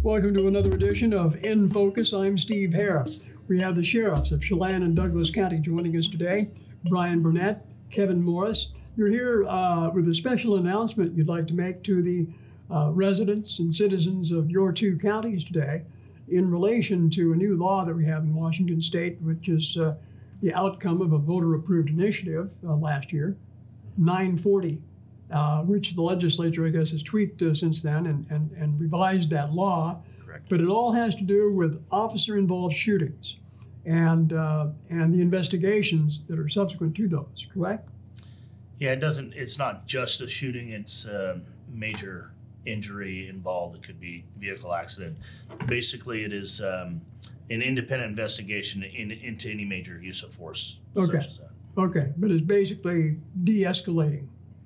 Welcome to another edition of In Focus. I'm Steve Hare. We have the sheriffs of Chelan and Douglas County joining us today. Brian Burnett, Kevin Morris. You're here with a special announcement you'd like to make to the residents and citizens of your two counties today in relation to a new law that we have in Washington State, which is the outcome of a voter-approved initiative last year, 940. Which the legislature, I guess, has tweaked since then and revised that law. Correct. But it all has to do with officer-involved shootings and the investigations that are subsequent to those, correct? Yeah, it's not just a shooting, it's major injury involved. It could be vehicle accident. Basically, it is an independent investigation into any major use of force. Okay. Such as that. Okay, but it's basically de-escalation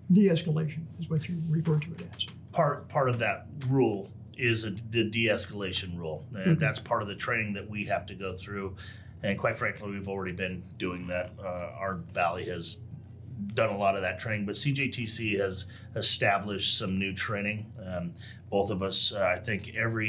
is what you refer to it as. Part of that rule is the de-escalation rule, and that's part of the training that we have to go through. And quite frankly, we've already been doing that. Our valley has done a lot of that training, but CJTC has established some new training. Both of us, I think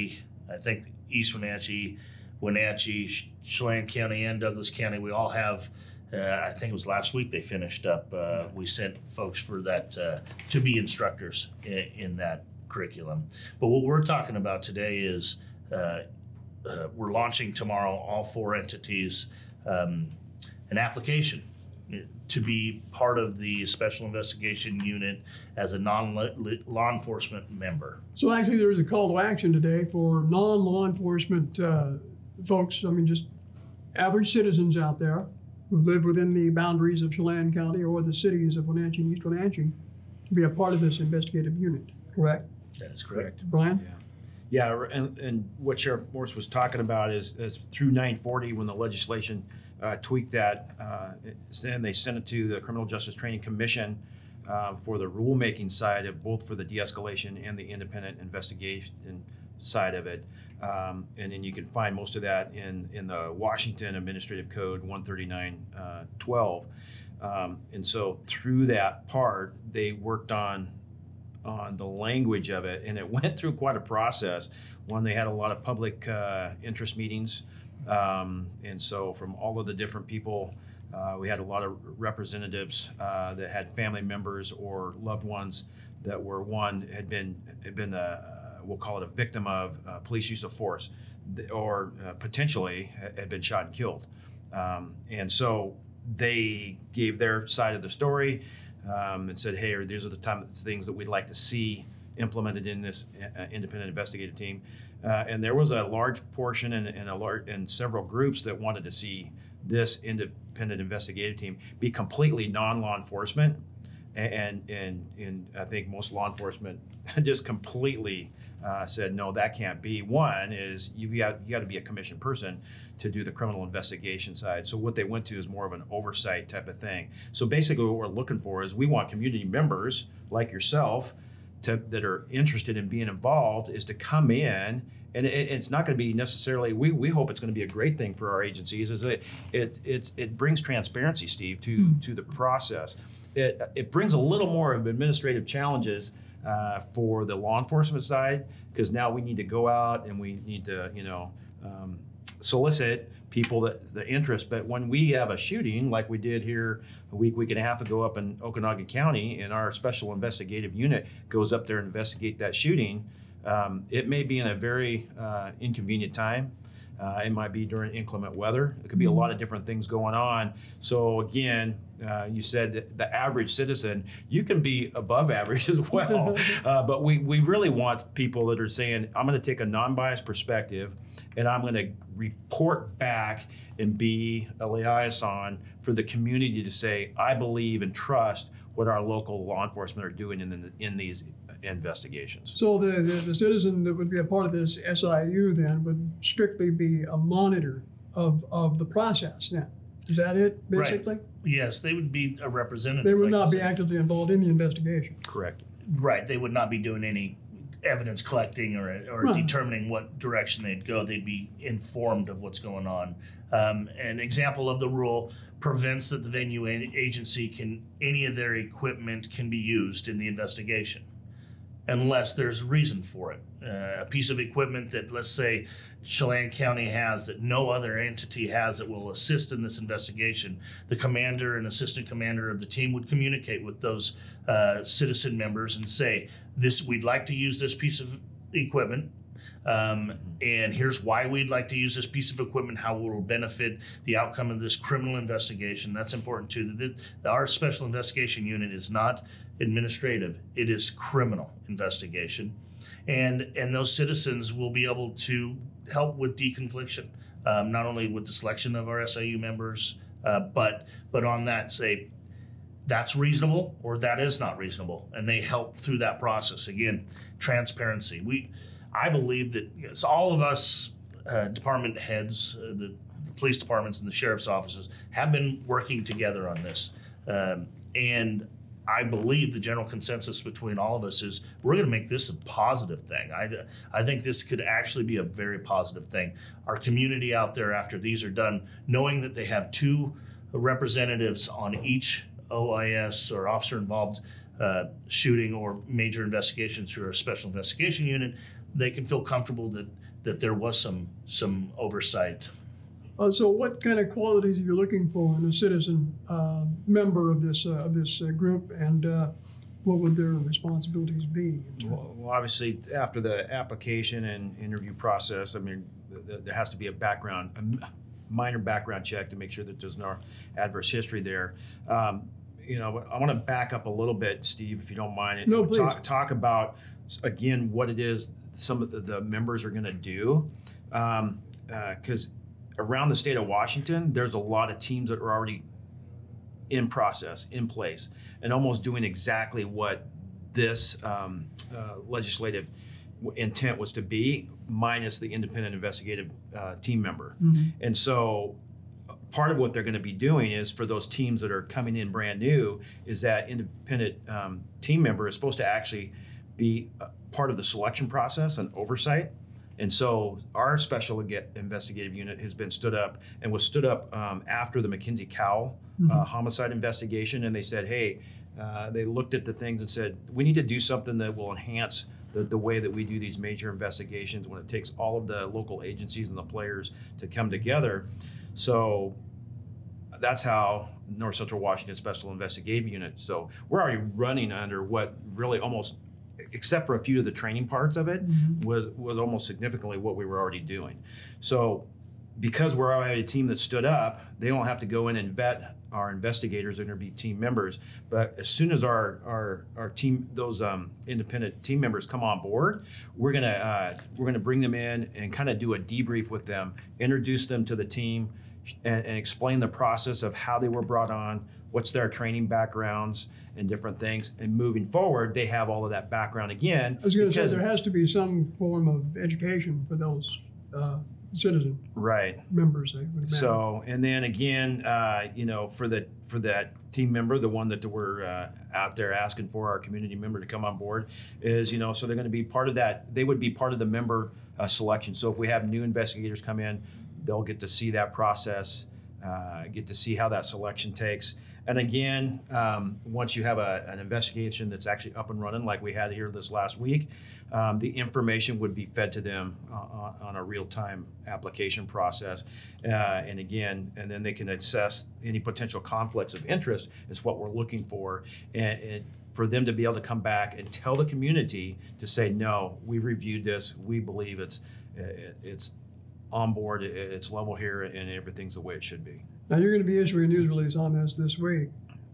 East Wenatchee, Chelan County, and Douglas County, we all have. I think it was last week they finished up. We sent folks for that to be instructors in that curriculum. But what we're talking about today is we're launching tomorrow, all four entities, an application to be part of the Special Investigation Unit as a non-law enforcement member. So actually there's a call to action today for non-law enforcement folks, just average citizens out there who live within the boundaries of Chelan County or the cities of Wenatchee and East Wenatchee to be a part of this investigative unit, correct? That is correct. Brian? Yeah, and what Sheriff Morris was talking about is through 940, when the legislation tweaked that, then they sent it to the Criminal Justice Training Commission for the rulemaking side of both for the de-escalation and the independent investigation side of it. And then you can find most of that in the Washington Administrative Code 139.12. And so through that part, they worked on the language of it, and it went through quite a process. One, they had a lot of public interest meetings. And so from all of the different people, we had a lot of representatives that had family members or loved ones that were had been we'll call it a victim of police use of force, or potentially had been shot and killed. And so they gave their side of the story and said, hey, these are the things that we'd like to see implemented in this independent investigative team. And there was a large portion and several groups that wanted to see this independent investigative team be completely non-law enforcement. And I think most law enforcement just completely said, no, that can't be. One is you got to be a commissioned person to do the criminal investigation side. So what they went to is more of an oversight type of thing. So basically what we're looking for is we want community members like yourself that are interested in being involved is to come in. And it's not going to be necessarily, we hope it's going to be a great thing for our agencies, is that it brings transparency, Steve, to the process. It brings a little more of administrative challenges for the law enforcement side, because now we need to go out and we need to, solicit people the interest. But when we have a shooting like we did here a week and a half ago up in Okanogan County, and our special investigative unit goes up there and investigate that shooting, it may be in a very inconvenient time. It might be during inclement weather. It could be a lot of different things going on. So again, you said that the average citizen, you can be above average as well. But we really want people that are saying, I'm going to take a non-biased perspective and I'm going to report back and be a liaison for the community to say, I believe and trust what our local law enforcement are doing in these investigations. So the citizen that would be a part of this SIU then would strictly be a monitor of the process then. Is that it, basically? Right. Yes, they would be a representative. They would not be actively involved in the investigation. Correct. Right. They would not be doing any evidence collecting or determining what direction they'd go. They'd be informed of what's going on. An example of the rule prevents that the venue agency any of their equipment can be used in the investigation. unless there's reason for it. A piece of equipment that, let's say, Chelan County has that no other entity has that will assist in this investigation, the commander and assistant commander of the team would communicate with those citizen members and say, we'd like to use this piece of equipment. And here's why we'd like to use this piece of equipment, how it will benefit the outcome of this criminal investigation. That's important too. Our special investigation unit is not administrative, it is criminal investigation. And those citizens will be able to help with deconfliction, not only with the selection of our SIU members, but on that, say, that's reasonable or that is not reasonable. And they help through that process. Again, transparency. I believe that all of us department heads, the police departments and the sheriff's offices have been working together on this. And I believe the general consensus between all of us is we're going to make this a positive thing. I think this could actually be a very positive thing. Our community out there, after these are done, knowing that they have 2 representatives on each OIS or officer involved shooting or major investigation through our special investigation unit, they can feel comfortable that there was some oversight. So what kind of qualities are you looking for in a citizen member of this group, and what would their responsibilities be? Well, obviously, after the application and interview process, I mean, there has to be a minor background check to make sure that there's no adverse history there. I want to back up a little bit, Steve, if you don't mind. No, please. Talk about, again, what it is some of the members are going to do. Because around the state of Washington, there's a lot of teams that are already in process, in place, and almost doing exactly what this legislative intent was to be, minus the independent investigative team member. Mm-hmm. And so part of what they're going to be doing is, for those teams that are coming in brand new, is that independent team member is supposed to actually be part of the selection process and oversight. And so our special investigative unit has been stood up, and was stood up after the Mackenzie Cowell homicide investigation. And they said, hey, they looked at the things and said, we need to do something that will enhance the way that we do these major investigations when it takes all of the local agencies and the players to come together. So that's how North Central Washington Special Investigative Unit. So we're already running under what really almost, except for a few of the training parts of it, was almost significantly what we were already doing. So because we're already a team that stood up, they don't have to go in and vet our investigators. They're going to be team members. But as soon as our team, those independent team members come on board, we're gonna bring them in and kind of do a debrief with them, introduce them to the team, and explain the process of how they were brought on, what's their training backgrounds and different things. And moving forward, they have all of that background again. I was going to say, there has to be some form of education for those citizen members, I would imagine. So, and then again, for that team member, the one that we're out there asking for, our community member to come on board, is, so they're going to be part of that. They would be part of the member selection. So if we have new investigators come in, they'll get to see that process, get to see how that selection takes. And again, once you have an investigation that's actually up and running, like we had here this last week, the information would be fed to them on a real-time application process. And then they can assess any potential conflicts of interest is what we're looking for. And for them to be able to come back and tell the community to say, no, we've reviewed this, we believe it's on board, it's level here, and everything's the way it should be. Now, you're going to be issuing a news release on this week.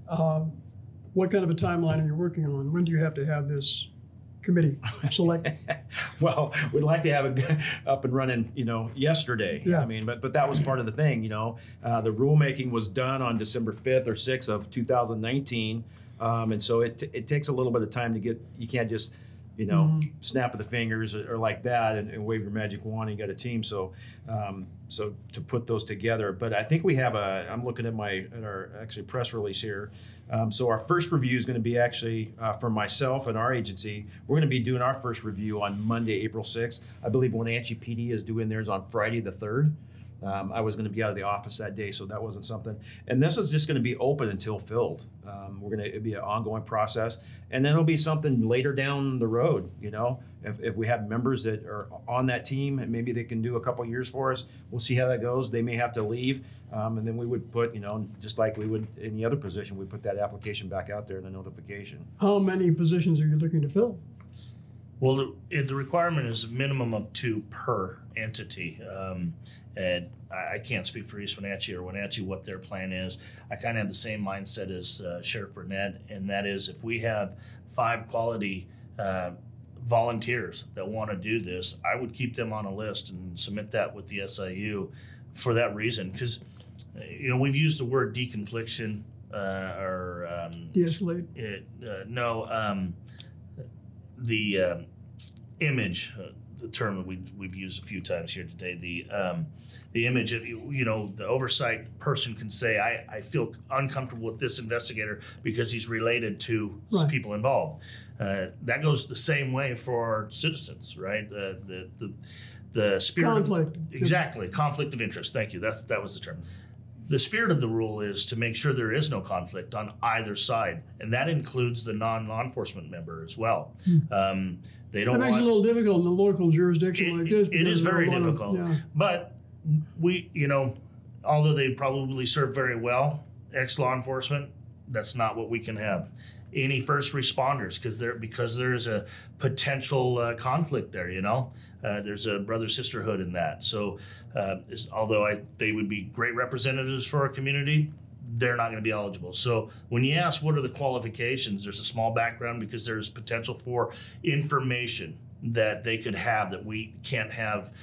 What kind of a timeline are you working on? When do you have to have this committee selected? Well, we'd like to have it up and running, yesterday. Yeah. I mean, but that was part of the thing, the rulemaking was done on December 5th or 6th of 2019. And so it takes a little bit of time to get, you can't just, snap of the fingers or like that and wave your magic wand and you got a team. So to put those together, but I think we have I'm looking at our actually press release here. So our first review is going to be actually for myself and our agency. We're going to be doing our first review on Monday, April 6th. I believe Wenatchee PD is doing theirs on Friday the 3rd. I was going to be out of the office that day, so that wasn't something. And this is just going to be open until filled. It'll be an ongoing process, and then it'll be something later down the road. If we have members that are on that team, and maybe they can do a couple years for us, we'll see how that goes. They may have to leave, and then we would put, just like we would any other position, we put that application back out there in the notification. How many positions are you looking to fill? Well, the requirement is a minimum of 2 per entity. And I can't speak for East Wenatchee or Wenatchee what their plan is. I kind of have the same mindset as Sheriff Burnett, and that is if we have 5 quality volunteers that want to do this, I would keep them on a list and submit that with the SIU for that reason. Because, we've used the word deconfliction or De-escalate? The image, the term that we've used a few times here today, the image of, the oversight person can say, I feel uncomfortable with this investigator because he's related to Right. people involved. That goes the same way for our citizens, right? The spirit Conflict. exactly, conflict of interest. Thank you. That was the term. The spirit of the rule is to make sure there is no conflict on either side, and that includes the non-law enforcement member as well. They don't That makes it a little difficult in a local jurisdiction like this. It is because very there's a lot of- difficult, yeah. but we, although they probably serve very well, ex-law enforcement, that's not what we can have. Any first responders, because there's a potential conflict there. There's a brother sisterhood in that. So, although they would be great representatives for our community, they're not going to be eligible. So when you ask what are the qualifications, there's a small background because there's potential for information that they could have that we can't have,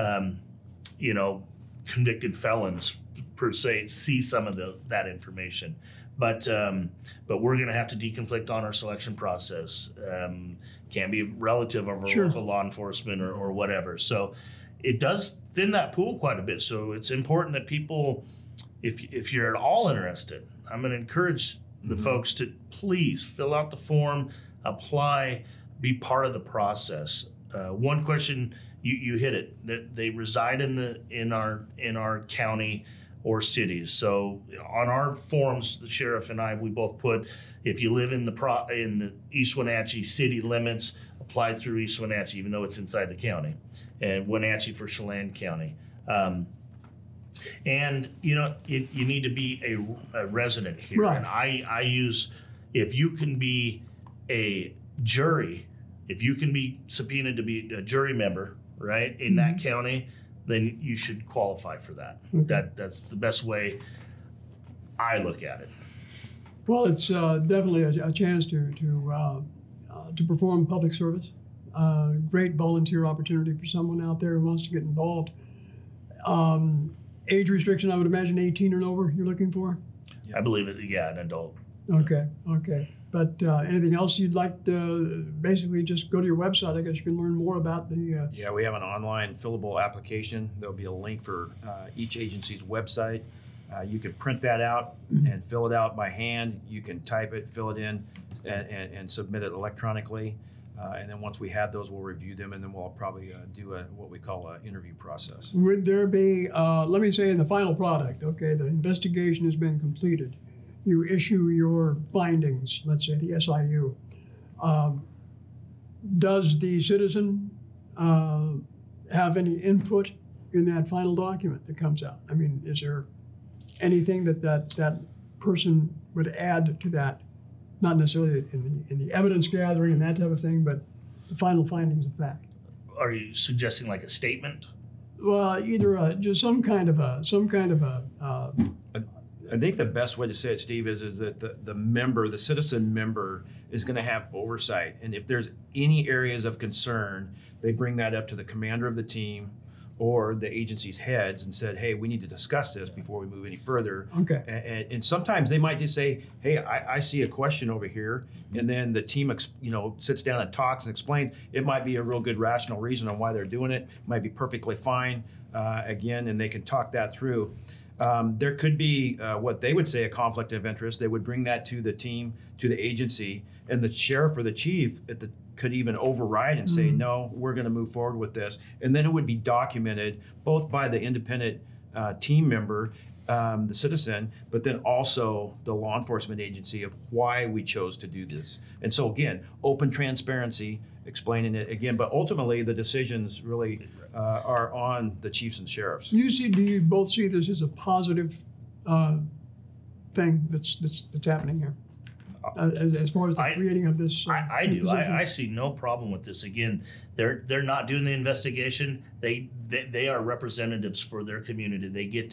convicted felons per se see some of that information. But we're going to have to deconflict on our selection process. Can't be a relative of our Sure. local law enforcement or whatever. So it does thin that pool quite a bit. So it's important that people, if you're at all interested, I'm going to encourage the folks to please fill out the form, apply, be part of the process. One question, you hit it, that they reside in our county or cities. So on our forms, the sheriff and I, we both put, if you live in the East Wenatchee city limits, apply through East Wenatchee, even though it's inside the county, and Wenatchee for Chelan County. And you need to be a resident here. Right. And I use, if you can be a jury, if you can be subpoenaed to be a jury member, right, in that county, then you should qualify for that. Okay. That's the best way I look at it. Well, it's definitely a chance to perform public service. Great volunteer opportunity for someone out there who wants to get involved. Age restriction, I would imagine 18 and over you're looking for? I believe it, yeah, an adult. Okay. But anything else you'd like to basically just go to your website? I guess you can learn more about the. Yeah, we have an online fillable application. There'll be a link for each agency's website. You can print that out and fill it out by hand. You can type it, fill it in, and submit it electronically. And then once we have those, we'll review them, and then we'll probably do what we call an interview process. Would there be, let me say in the final product, okay, the investigation has been completed. You issue your findings, let's say the SIU. Does the citizen have any input in that final document that comes out? I mean, is there anything that person would add to that? Not necessarily in the evidence gathering and that type of thing, but the final findings of fact. Are you suggesting like a statement? Well, either just some kind of a. I think the best way to say it, Steve, is that the citizen member is going to have oversight. And if there's any areas of concern, they bring that up to the commander of the team or the agency's heads and said, hey, we need to discuss this before we move any further. Okay. And sometimes they might just say, hey, I see a question over here. And then the team, sits down and talks and explains. It might be a real good rational reason on why they're doing it. It might be perfectly fine, again, and they can talk that through. There could be what they would say a conflict of interest. They would bring that to the team, to the agency, and the sheriff or the chief could even override and say, no, we're going to move forward with this. And then it would be documented both by the independent team member, the citizen, but then also the law enforcement agency of why we chose to do this. And so again, open transparency, explaining it again, but ultimately the decisions really are on the chiefs and sheriffs. Do you both see this as a positive thing that's happening here? As far as the creating of this, I do. I see no problem with this. Again, they're not doing the investigation. They are representatives for their community. They get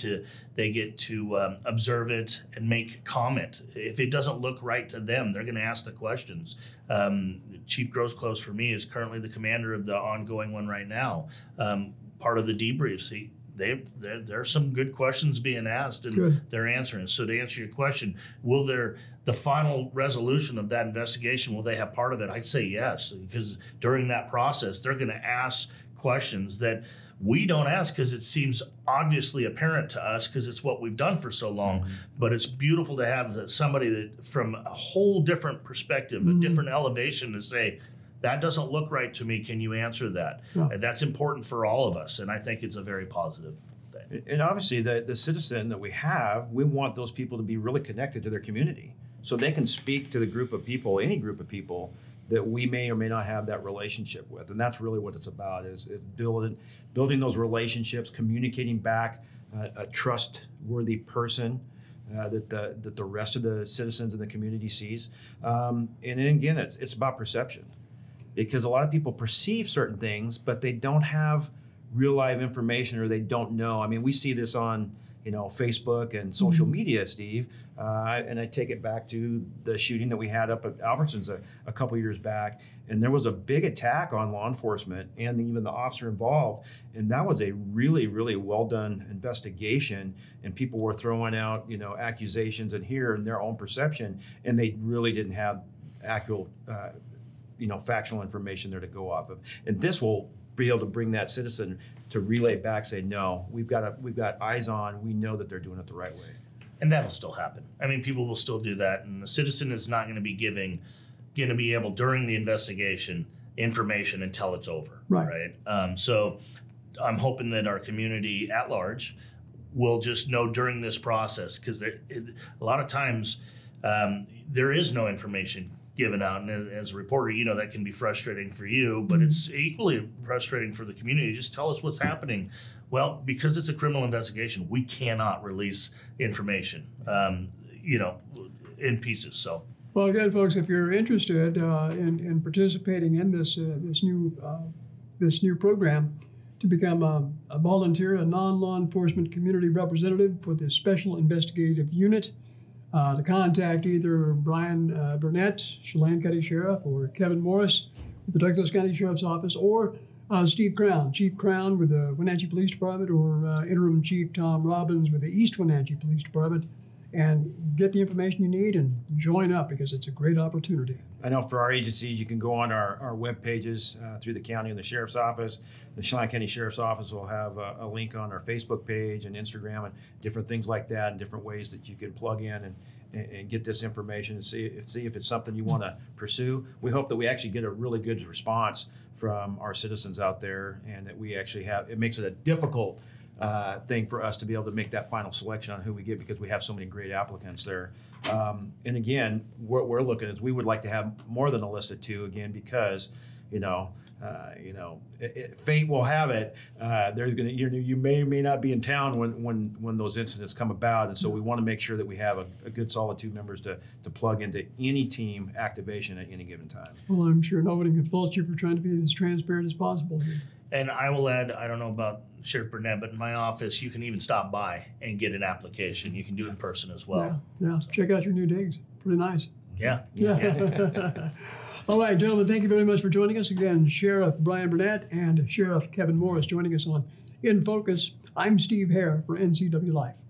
to observe it and make comment. If it doesn't look right to them, they're going to ask the questions. Chief Grosclose for me is currently the commander of the ongoing one right now. Part of the debriefs. There's some good questions being asked, and they're answering. So to answer your question, will the final resolution of that investigation, will they have part of it? I'd say yes, because during that process, they're going to ask questions that we don't ask because it seems obviously apparent to us because it's what we've done for so long. Mm-hmm. But it's beautiful to have somebody that from a whole different perspective, a different elevation to say, that doesn't look right to me. Can you answer that? Yeah. And that's important for all of us. And I think it's a very positive thing. And obviously the citizen that we have, we want those people to be really connected to their community. So they can speak to the group of people, any group of people that we may or may not have that relationship with. And that's really what it's about, is building those relationships, communicating back a trustworthy person that the rest of the citizens in the community sees. And then again, it's about perception. Because a lot of people perceive certain things, but they don't have real live information, or they don't know. I mean, we see this on, Facebook and social media, Steve. And I take it back to the shooting that we had up at Albertsons a couple years back. And there was a big attack on law enforcement and even the officer involved. And that was a really, really well done investigation. And people were throwing out, accusations and their own perception. And they really didn't have accurate factual information there to go off of. And this will be able to bring that citizen to relay back, say, no, we've got eyes on, we know that they're doing it the right way. And that'll still happen. I mean, people will still do that. And the citizen is not going to be able during the investigation information until it's over. Right. So I'm hoping that our community at large will just know during this process, because a lot of times there is no information given out, and as a reporter, that can be frustrating for you, but it's equally frustrating for the community. Just tell us what's happening. Well, because it's a criminal investigation, we cannot release information, in pieces. So, well, again, folks, if you're interested in participating in this new program to become a volunteer, a non-law enforcement community representative for the Special Investigative Unit, to contact either Brian Burnett, Chelan County Sheriff, or Kevin Morris with the Douglas County Sheriff's Office, or Steve Crown, Chief Crown with the Wenatchee Police Department, or Interim Chief Tom Robbins with the East Wenatchee Police Department, and get the information you need and join up, because it's a great opportunity. I know for our agencies, you can go on our web pages through the county and the Sheriff's Office. The Chelan County Sheriff's Office will have a link on our Facebook page and Instagram and different things like that, and different ways that you can plug in and get this information and see if it's something you want to pursue. We hope that we actually get a really good response from our citizens out there, and that we actually it makes it a difficult thing for us to be able to make that final selection on who we get, because we have so many great applicants there. And again, what we're looking at is we would like to have more than a list of 2, again, because fate will have it. There's going to you may or may not be in town when those incidents come about, and so we want to make sure that we have a good solid 2 members to plug into any team activation at any given time. Well, I'm sure nobody can fault you for trying to be as transparent as possible. And I will add, I don't know about Sheriff Burnett, but in my office, you can even stop by and get an application. You can do it in person as well. Yeah. So. Check out your new digs. Pretty nice. Yeah. All right, gentlemen, thank you very much for joining us. Again, Sheriff Brian Burnett and Sheriff Kevin Morris joining us on In Focus. I'm Steve Hare for NCW Life.